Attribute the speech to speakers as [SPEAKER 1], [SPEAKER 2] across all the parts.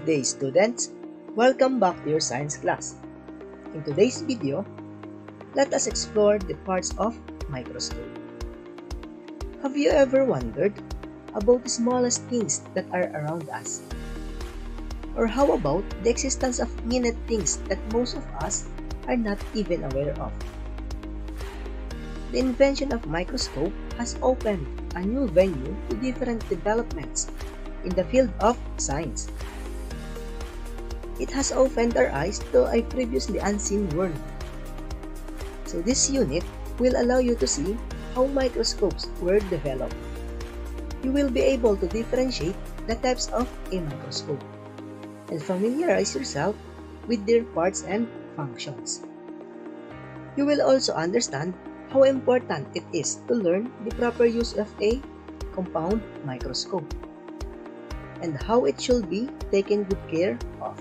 [SPEAKER 1] Good day, students! Welcome back to your science class. In today's video, let us explore the parts of microscope. Have you ever wondered about the smallest things that are around us? Or how about the existence of minute things that most of us are not even aware of? The invention of microscope has opened a new venue to different developments in the field of science. It has opened our eyes to a previously unseen world. So this unit will allow you to see how microscopes were developed. You will be able to differentiate the types of a microscope and familiarize yourself with their parts and functions. You will also understand how important it is to learn the proper use of a compound microscope and how it should be taken good care of.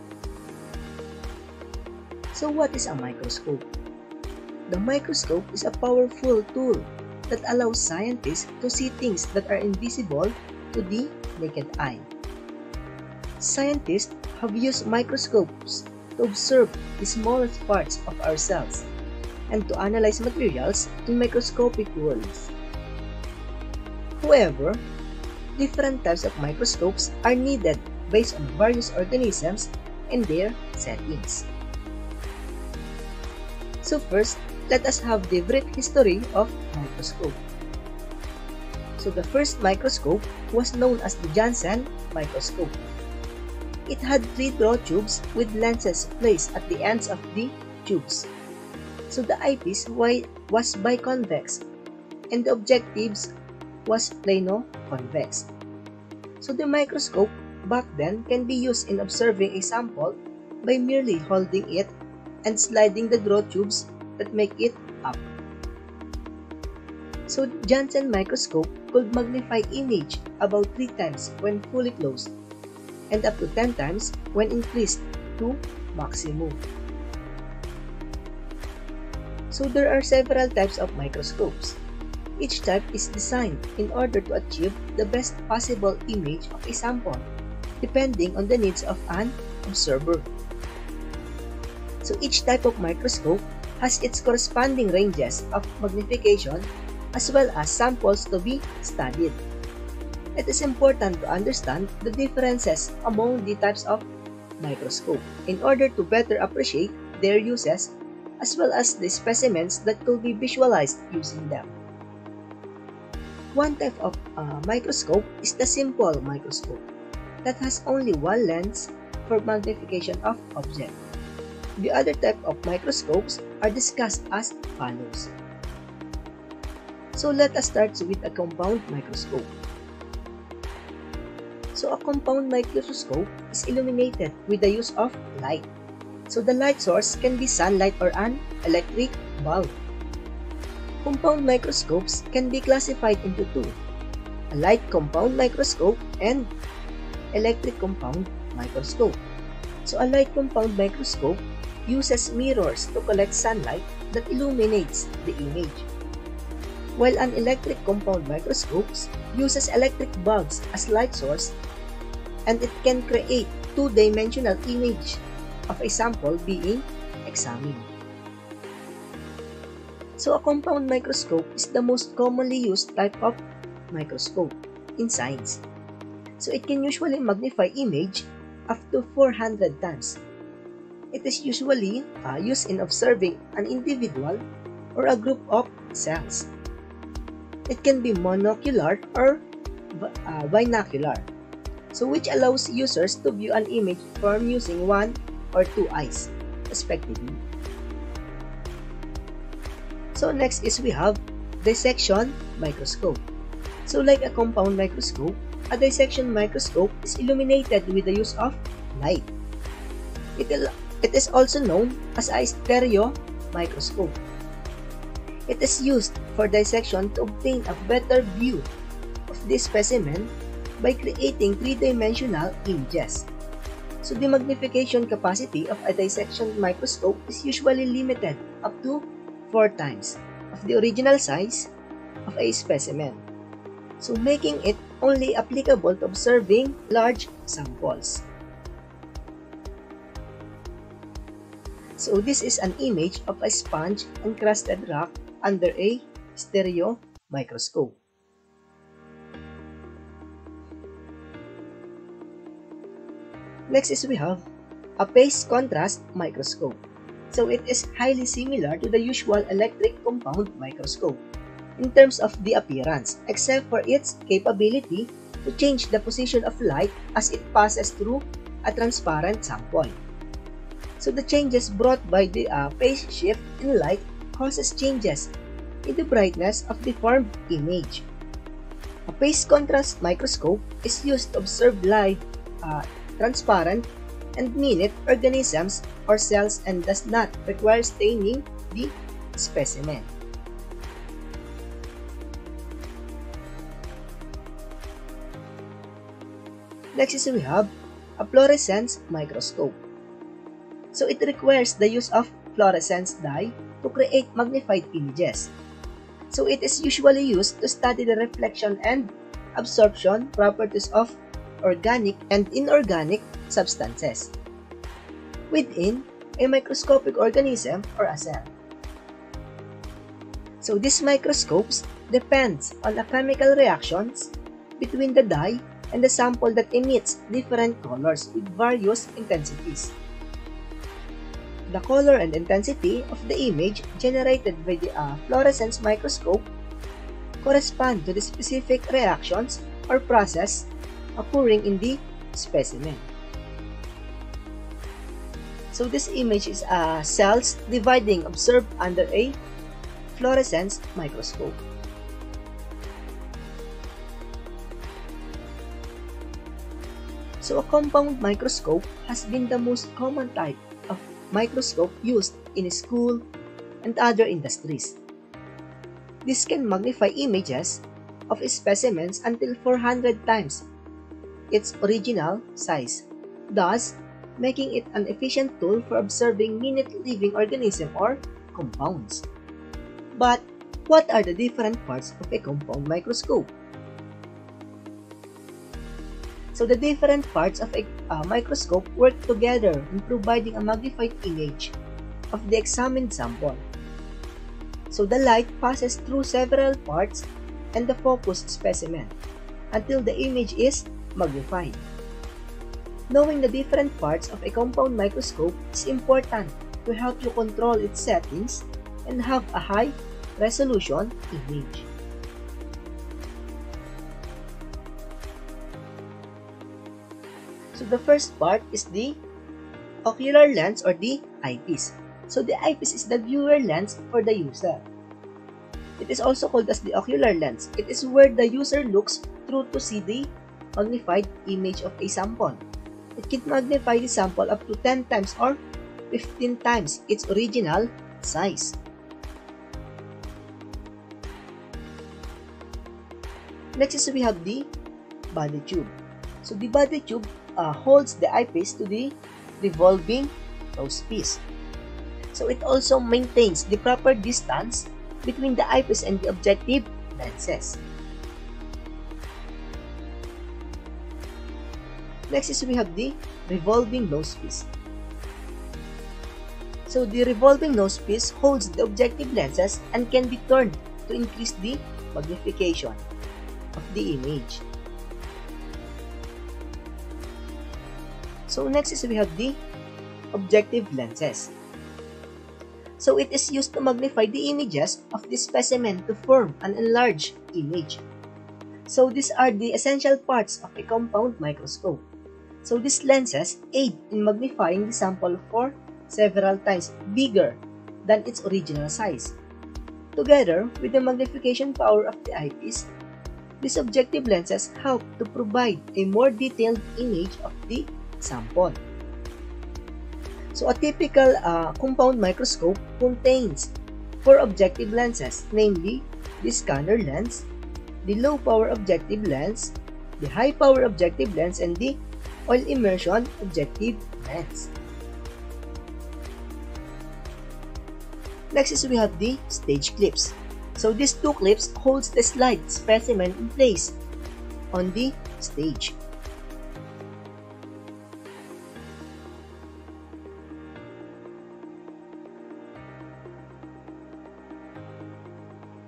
[SPEAKER 1] So what is a microscope? The microscope is a powerful tool that allows scientists to see things that are invisible to the naked eye. Scientists have used microscopes to observe the smallest parts of our cells and to analyze materials in microscopic worlds. However, different types of microscopes are needed based on various organisms and their settings. So first, let us have the brief history of microscope. So the first microscope was known as the Janssen microscope. It had 3 draw tubes with lenses placed at the ends of the tubes. So the eyepiece was biconvex and the objectives was plano-convex. So the microscope back then can be used in observing a sample by merely holding it and sliding the draw tubes that make it up. So the Janssen microscope could magnify image about 3 times when fully closed and up to 10 times when increased to maximum. So there are several types of microscopes. Each type is designed in order to achieve the best possible image of a sample, depending on the needs of an observer. So each type of microscope has its corresponding ranges of magnification as well as samples to be studied. It is important to understand the differences among the types of microscope in order to better appreciate their uses as well as the specimens that could be visualized using them. One type of microscope is the simple microscope that has only one lens for magnification of object. The other type of microscopes are discussed as follows. So let us start with a compound microscope. So a compound microscope is illuminated with the use of light. So the light source can be sunlight or an electric bulb. Compound microscopes can be classified into 2, a light compound microscope and electric compound microscope. So a light compound microscope uses mirrors to collect sunlight that illuminates the image, while an electric compound microscope uses electric bulbs as light source and it can create 2-dimensional image of a sample being examined. So a compound microscope is the most commonly used type of microscope in science. So it can usually magnify image up to 400 times. It is usually used in observing an individual or a group of cells. It can be monocular or binocular, so which allows users to view an image from using 1 or 2 eyes, respectively. So next is we have dissection microscope. So like a compound microscope, a dissection microscope is illuminated with the use of light. It is also known as a stereo microscope. It is used for dissection to obtain a better view of the specimen by creating 3-dimensional images. So the magnification capacity of a dissection microscope is usually limited up to 4 times of the original size of a specimen, so making it only applicable to observing large samples. So this is an image of a sponge encrusted rock under a stereo microscope. Next is we have a phase contrast microscope. So it is highly similar to the usual electric compound microscope in terms of the appearance, except for its capability to change the position of light as it passes through a transparent sample. So the changes brought by the phase shift in light causes changes in the brightness of the formed image. A phase contrast microscope is used to observe live, transparent, and minute organisms or cells and does not require staining the specimen. Next is we have a fluorescence microscope. So it requires the use of fluorescence dye to create magnified images. So it is usually used to study the reflection and absorption properties of organic and inorganic substances within a microscopic organism or a cell. So these microscopes depends on the chemical reactions between the dye and the sample that emits different colors with various intensities. The color and intensity of the image generated by the fluorescence microscope correspond to the specific reactions or process occurring in the specimen. So this image is cells dividing observed under a fluorescence microscope. So a compound microscope has been the most common type of microscope used in school and other industries. This can magnify images of specimens until 400 times its original size, thus making it an efficient tool for observing minute living organisms or compounds. But what are the different parts of a compound microscope? So the different parts of a microscope work together in providing a magnified image of the examined sample. So the light passes through several parts and the focused specimen until the image is magnified. Knowing the different parts of a compound microscope is important to help you control its settings and have a high resolution image. So the first part is the ocular lens or the eyepiece. So the eyepiece is the viewer lens for the user. It is also called as the ocular lens. It is where the user looks through to see the magnified image of a sample. It can magnify the sample up to 10 times or 15 times its original size. Next is we have the body tube. So the body tube holds the eyepiece to the revolving nosepiece. So it also maintains the proper distance between the eyepiece and the objective lenses. Next is we have the revolving nosepiece. So the revolving nosepiece holds the objective lenses and can be turned to increase the magnification of the image. So next is we have the objective lenses. So it is used to magnify the images of the specimen to form an enlarged image. So these are the essential parts of a compound microscope. So these lenses aid in magnifying the sample for several times bigger than its original size. Together with the magnification power of the eyepiece, these objective lenses help to provide a more detailed image of the sample. So a typical compound microscope contains 4 objective lenses, namely the scanner lens, the low power objective lens, the high power objective lens, and the oil immersion objective lens. Next is we have the stage clips. So these 2 clips holds the slide specimen in place on the stage.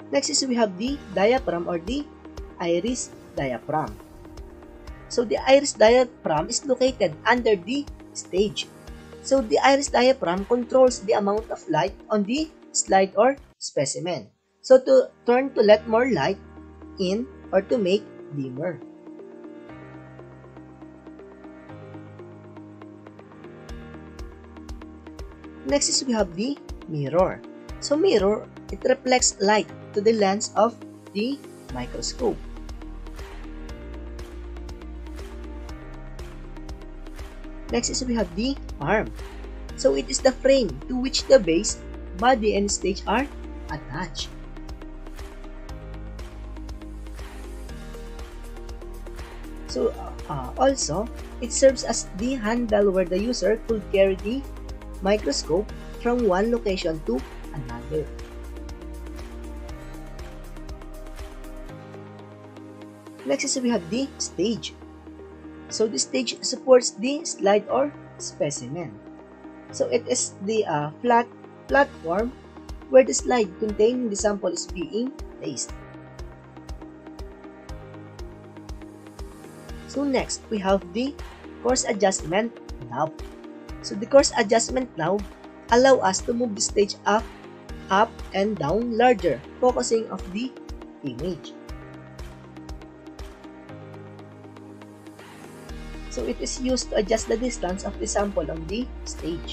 [SPEAKER 1] Next is we have the diaphragm or the iris diaphragm. So the iris diaphragm is located under the stage. So the iris diaphragm controls the amount of light on the slide or specimen. So to turn to let more light in or to make dimmer. Next is we have the mirror. So mirror, it reflects light to the lens of the microscope. Next is we have the arm. So it is the frame to which the base, body, and stage are attached. So also, it serves as the handle where the user could carry the microscope from one location to another. Next is we have the stage. So the stage supports the slide or specimen. So it is the flat platform where the slide containing the sample is being placed. So next, we have the course adjustment knob. So the course adjustment knob allow us to move the stage up and down larger, focusing of the image. So it is used to adjust the distance of the sample on the stage.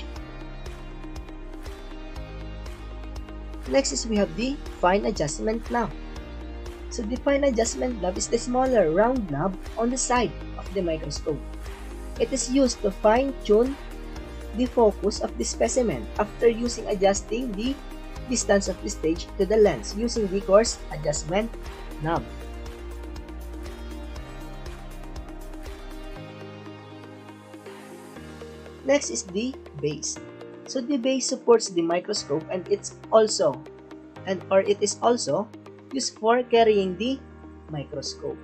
[SPEAKER 1] Next is we have the fine adjustment knob. So the fine adjustment knob is the smaller round knob on the side of the microscope. It is used to fine-tune the focus of the specimen after adjusting the distance of the stage to the lens using the course adjustment knob. Next is the base. So the base supports the microscope and it is also used for carrying the microscope.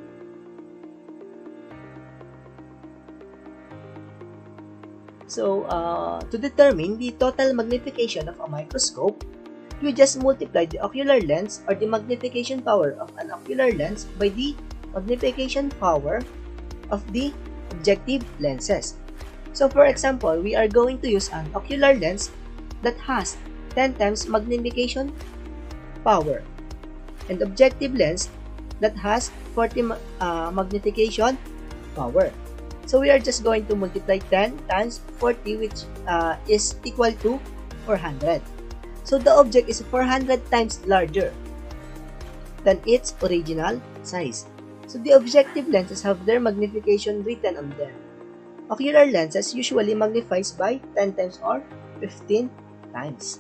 [SPEAKER 1] So to determine the total magnification of a microscope, you just multiply the ocular lens or the magnification power of an ocular lens by the magnification power of the objective lenses. So for example, we are going to use an ocular lens that has 10 times magnification power and objective lens that has 40 magnification power. So we are just going to multiply 10 times 40, which is equal to 400. So the object is 400 times larger than its original size. So the objective lenses have their magnification written on them. Ocular lenses usually magnifies by 10 times or 15 times.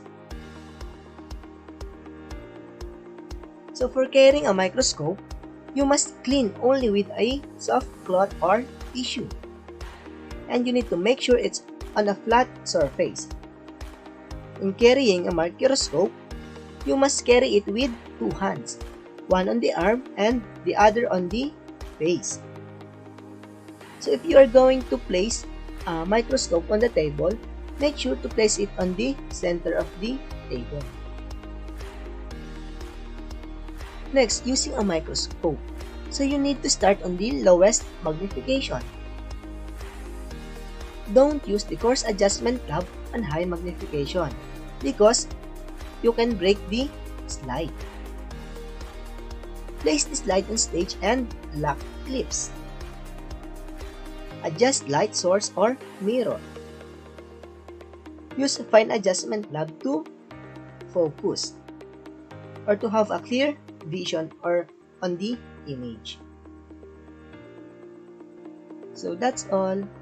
[SPEAKER 1] So for carrying a microscope, you must clean only with a soft cloth or tissue. And you need to make sure it's on a flat surface. In carrying a microscope, you must carry it with two hands, one on the arm and the other on the face. So if you are going to place a microscope on the table, make sure to place it on the center of the table. Next, using a microscope. So you need to start on the lowest magnification. Don't use the coarse adjustment knob on high magnification because you can break the slide. Place the slide on stage and lock clips. Adjust light source or mirror. Use a fine adjustment knob to focus or to have a clear vision or on the image. So that's all.